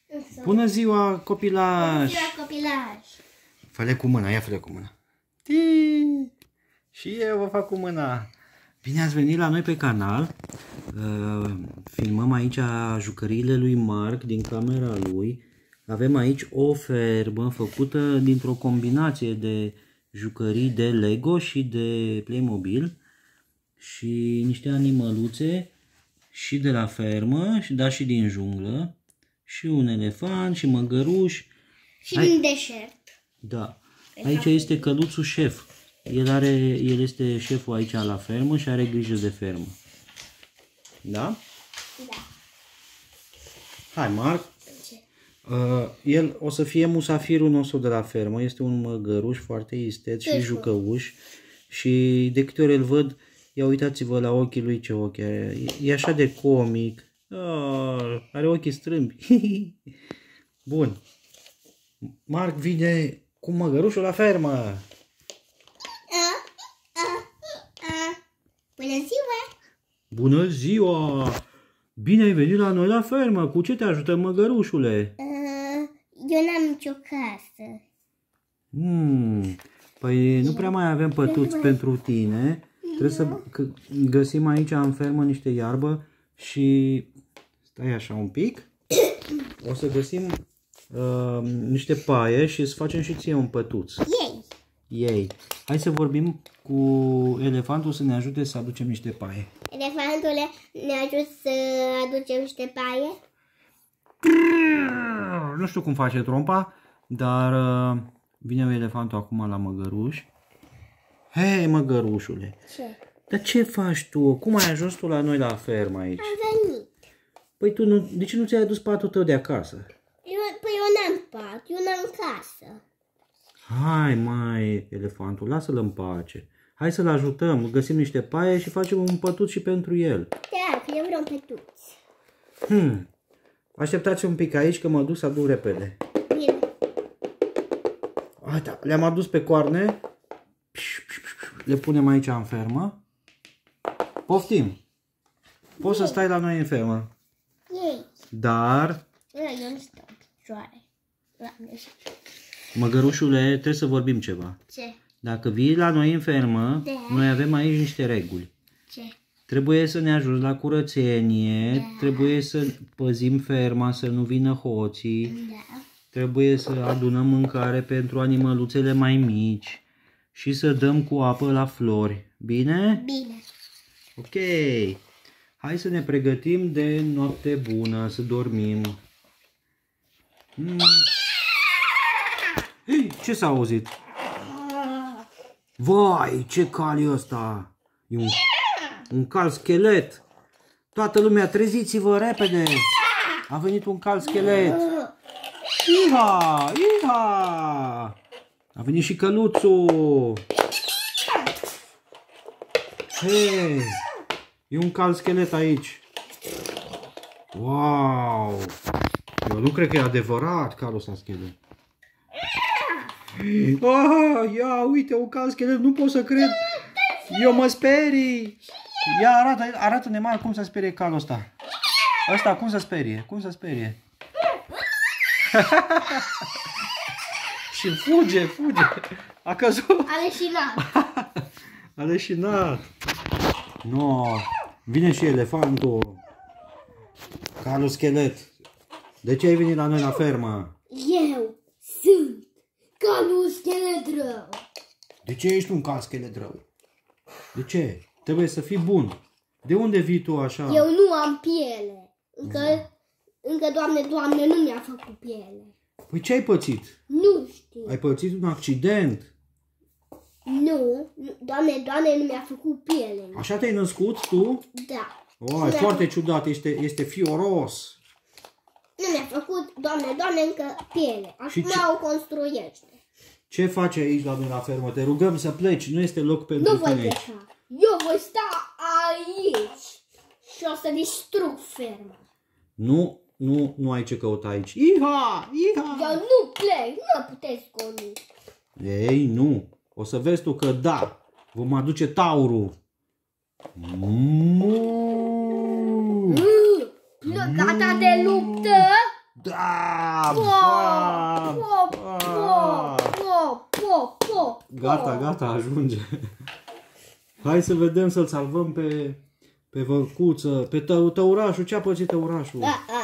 Bună ziua, copilaș! Bună ziua, copilaș! Fă-le cu mâna, ia fă-le cu mâna. Și eu vă fac cu mâna. Bine ați venit la noi pe canal. Filmăm aici jucăriile lui Marc din camera lui. Avem aici o fermă făcută dintr-o combinație de jucării de Lego și de Playmobil. Și niște animăluțe și de la fermă, dar și din junglă. Și un elefant și măgăruși. Și din deșert. Da. Aici este căluțul șef. El este șeful aici la fermă și are grijă de fermă. Da? Da. Hai, Marc. El o să fie musafirul nostru de la fermă. Este un măgăruș foarte isteț și jucăuș. Și de câte ori îl văd, ia uitați-vă la ochii lui, ce ochi are. E așa de comic. Are ochii strâmbi. Bun. Marc vine cu măgărușul la fermă. Bună ziua! Bună ziua! Bine ai venit la noi la fermă. Cu ce te ajută măgărușule? Eu n-am nicio casă. Păi nu prea mai avem pătuți pentru tine. Trebuie să găsim aici în fermă niște iarbă și stai așa un pic. O să găsim niște paie și să facem și ție un pătuț. Ei. Hai să vorbim cu elefantul să ne ajute să aducem niște paie. Elefantule, ne ajut să aducem niște paie? Nu știu cum face trompa, dar vine elefantul acum la măgăruș. Hei, măgărușule! Ce? Dar ce faci tu? Cum ai ajuns tu la noi la fermă aici? Am venit. Păi tu de ce nu ți-ai adus patul tău de acasă? Păi eu n-am pat, eu n-am casă. Hai, mai, elefantul, lasă-l în pace. Hai să-l ajutăm, găsim niște paie și facem un pătuț și pentru el. Da, că eu vreau un pătuț. Așteptați un pic aici că mă duc să aduc repede. Bine. Uite, le-am adus pe coarne. Le punem aici în fermă. Poftim. Poți să stai la noi în fermă. Ei. Dar... Eu nu stau în picioare. Măgărușule, trebuie să vorbim ceva. Ce? Dacă vii la noi în fermă, noi avem aici niște reguli. Ce? Trebuie să ne ajuți la curățenie, trebuie să păzim ferma, să nu vină hoții, trebuie să adunăm mâncare pentru animăluțele mai mici și să dăm cu apă la flori. Bine? Bine. Ok. Hai să ne pregătim de noapte bună, să dormim. Ei, ce s-a auzit? Vai, ce cal e ăsta! E un cal schelet. Toată lumea, treziți-vă repede! A venit un cal schelet. Iha! Iha! A venit și căluțul. Hei! E un cal schelet aici. Wow! Eu nu cred că e adevărat calul ăsta schelet. Ia, uite, un cal schelet, nu pot să cred. Eu mă sperii. Ia, arată-ne, Marc, cum să sperie calul ăsta. Ăsta, cum să sperie? Cum să sperie? Și fuge. A căzut. A leșinat. A leșinat. No, vine și elefantul. Calul schelet. De ce ai venit la noi la fermă? Eu sunt calul schelet rău. De ce ești un cal schelet rău? De ce? Trebuie să fii bun. De unde vii tu așa? Eu nu am piele. Încă Doamne, nu mi-a făcut piele. Păi ce ai pățit? Nu știu. Ai pățit un accident? Nu, Doamne, nu mi-a făcut piele. Așa te-ai născut tu? Da. E foarte ciudat, este fioros. Nu mi-a făcut, Doamne, încă piele. Acum o construiește. Ce faci aici la noi la fermă? Te rugăm să pleci, nu este loc pentru tine. Nu voi pleca. Eu voi sta aici și o să distrug ferma. Nu ai ce căuta aici. Iha! Eu nu plec, nu puteți goni. Ei, nu. O să vezi tu că da. Vom aduce taurul. Gata de luptă? Da! Gata, gata, ajunge. Hai să vedem, să-l salvăm pe văcuță, pe tăurașul. Ce a pățit tăurașul?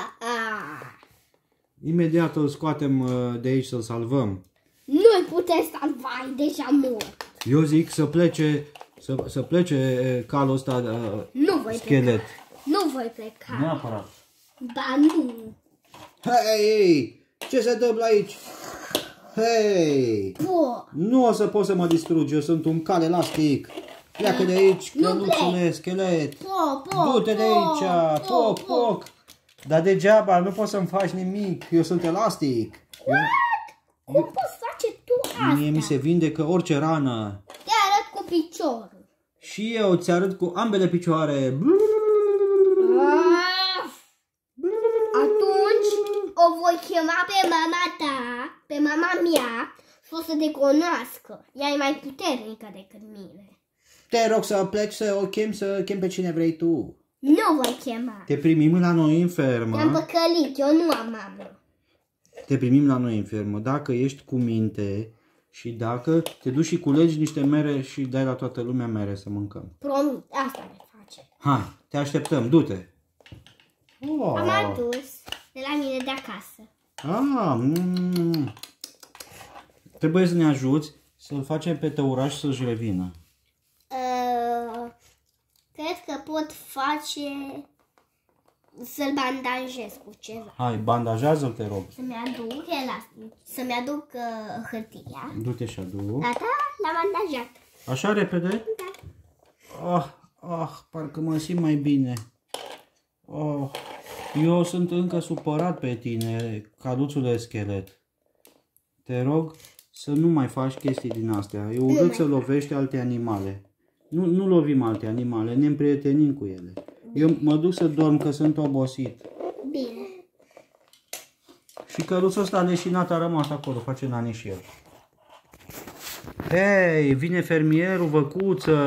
Imediat îl scoatem de aici să-l salvăm. Nu-l putem salva, e deja mort. Eu zic să plece calul ăsta Nu voi schelet. pleca. Nu voi pleca. Neapărat. Ba nu. Hei, ce se întâmplă aici? Hei, nu o să pot să mă distrugi, eu sunt un cal elastic. Pleacă de aici, căluțule, schelet. Du-te de aici, poc. Dar degeaba, nu poți să-mi faci nimic, eu sunt elastic. Cum poți face tu asta? Mie mi se vindecă orice rană. Te arăt cu piciorul. Și eu ți arăt cu ambele picioare. Atunci o voi chema pe mama ta, pe mama mea, și o să te cunoască. Ea e mai puternică decât mine. Te rog să pleci, să chem pe cine vrei tu. Nu voi chema. Te primim la noi în fermă. Te-am păcălit, eu nu am mamă. Te primim la noi în fermă dacă ești cu minte și dacă te duci și culegi niște mere și dai la toată lumea mere să mâncăm. Promit, asta ne face. Hai, te așteptăm, du-te. Am adus de la mine de acasă. Trebuie să ne ajuți să-l facem pe tăuraș să-și revină. Cred că pot face să-l bandajez cu ceva. Hai, bandajează-l, te rog. Să-mi aduc hârtia. Du-te și adu. Gata? L-am bandajat. Așa repede? Da. Parcă mă simt mai bine. Eu sunt încă supărat pe tine, caluțule schelet. Te rog să nu mai faci chestii din astea. E urât să lovești alte animale. Nu lovim alte animale, ne împrietenim cu ele. Eu mă duc să dorm că sunt obosit. Bine. Și căruțul ăsta leșinat a rămas acolo, face nani și el. Hei, vine fermierul, văcuță.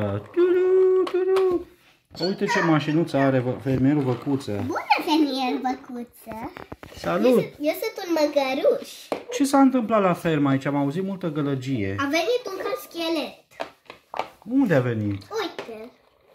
Uite ce mașinuță are fermierul văcuță. Bună, fermier văcuță. Salut! Eu sunt un măgăruș. Ce s-a întâmplat la fermă aici? Am auzit multă gălăgie. A venit un cal schelet. Unde a venit? Uite.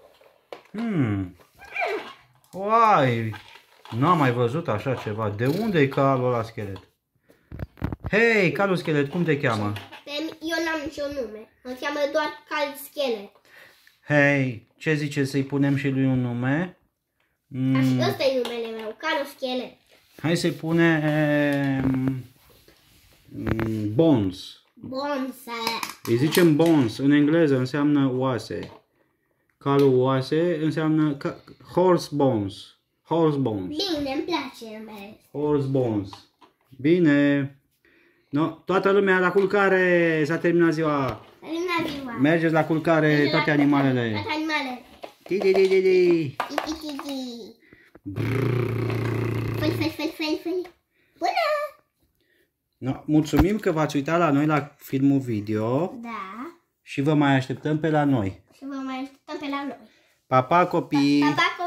Uai! N-am mai văzut așa ceva. De unde e calul ăla schelet? Hei, calul schelet, cum te cheamă? Eu n-am nicio nume. Mă cheamă doar cal schelet. Hei, ce zice să-i punem și lui un nume? Ăsta e numele meu, calul schelet. Hai să-i punem Bones. Bonsa. Îi zicem Bones. În engleză înseamnă oase. Calul oase înseamnă horse bones. Horse bones. Bine, îmi place numele. Horse bones. Bine. No, toată lumea la culcare. S-a terminat ziua. Mergeți la culcare, toate animalele. Toate animalele. Ti-ti-ti-ti-ti. Făi. Bună! No, mulțumim că v-ați uitat la noi la filmul video. Da. Și vă mai așteptăm pe la noi. Și vă mai așteptăm pe la noi. Pa, pa, copii! Pa, pa,